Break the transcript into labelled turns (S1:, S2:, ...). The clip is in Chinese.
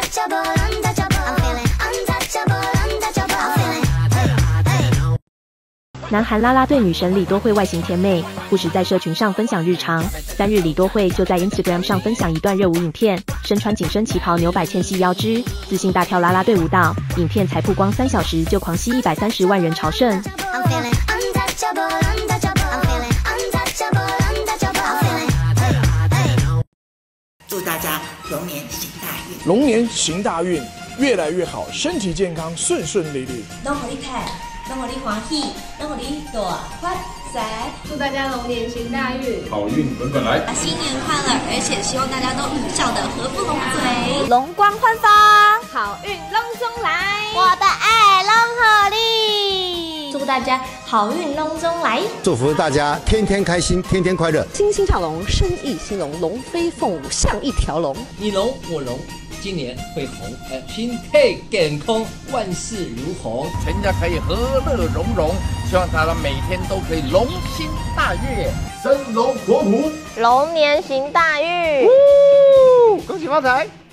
S1: 南韩啦啦队女神李多惠外形甜美，不时在社群上分享日常。3日，李多惠就在 Instagram 上分享一段热舞影片，身穿紧身旗袍，扭摆纤细腰肢，自信大跳啦啦队舞蹈。影片才曝光3小时就狂吸130万人朝圣。
S2: 祝大家龙年行大运！
S3: 龙年行大运，越来越好，身体健康，顺顺利利。
S4: 拢互你看，拢互你欢喜，拢互你大发财！
S5: 祝大家龙年行大运，
S6: 好运滚滚来！
S4: 新年快乐！而且希望大家都笑得合不拢嘴，
S7: 容光焕发，
S5: 好运隆中来！
S7: 我的爱龙合力，
S4: 祝大家好运隆中来！
S8: 祝福大家天天开心，天天快乐，
S9: 欣欣向荣，生意兴隆，龙飞凤舞像一条龙。
S10: 你龙我龙，今年会红，身体健康，万事如虹，
S11: 全家可以和乐融融。希望大家每天都可以龙心大悦，
S6: 生龙活虎，
S7: 龙年行大运，
S11: 恭喜发财！